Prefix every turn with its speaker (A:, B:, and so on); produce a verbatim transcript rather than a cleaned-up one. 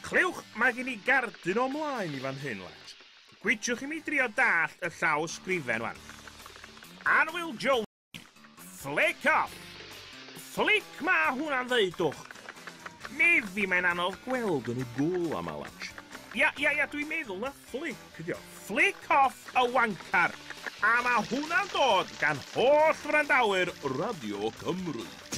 A: Clywch, mae gen i gardyn o mlaen i fan hyn, lads. Gwytsiwch i mi drio dall y llaw sgrifen wan. Anwyl Jones, flick off. Flick ma hwnna'n ddeudwch. Ne fi mae'n anodd gweld yn y gwl am lads. Ia, ia, ia, dwi'n meddwl na flick ydi o. Flick off y wancar. A mae hwnna'n dod gan holl wrandawyr Radio Cymru.